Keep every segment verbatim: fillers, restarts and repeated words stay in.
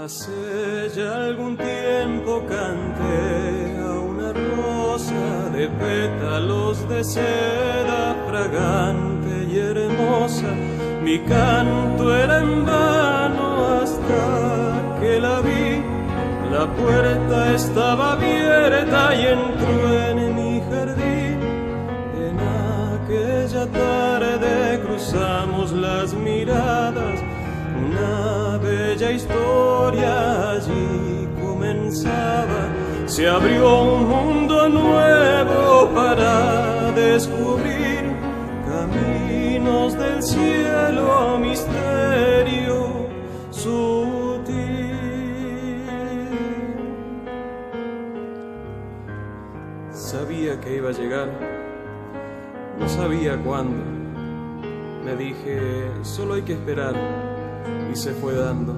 Hace ya algún tiempo canté a una rosa de pétalos de seda fragante y hermosa. Mi canto era en vano hasta que la vi. La puerta estaba abierta y entró en mi jardín. En aquella tarde cruzamos las miradas. Una bella historia allí comenzaba. Se abrió un mundo nuevo para descubrir caminos del cielo, misterio sutil. Sabía que iba a llegar, no sabía cuándo. Me dije, solo hay que esperar. Y se fue dando.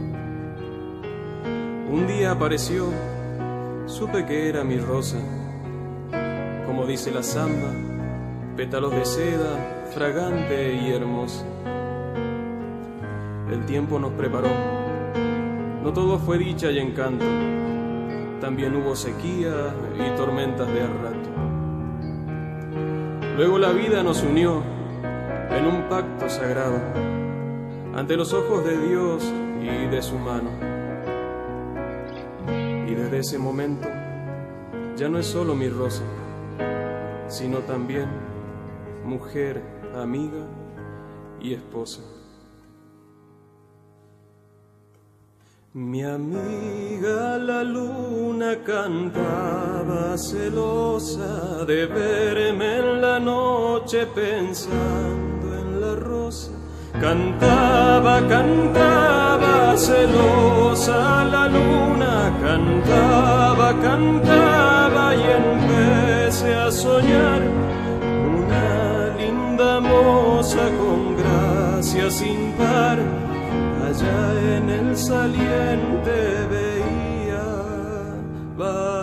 Un día apareció, supe que era mi rosa. Como dice la samba, pétalos de seda, fragante y hermosa. El tiempo nos preparó. No todo fue dicha y encanto. También hubo sequía y tormentas de a rato. Luego la vida nos unió en un pacto sagrado, ante los ojos de Dios y de su mano. Y desde ese momento ya no es solo mi rosa, sino también mujer, amiga y esposa. Mi amiga la luna cantaba celosa de verme en la noche pensando en la rosa. Cantaba, cantaba celosa la luna, cantaba, cantaba y empecé a soñar una linda moza con gracia sin par. Allá en el saliente veía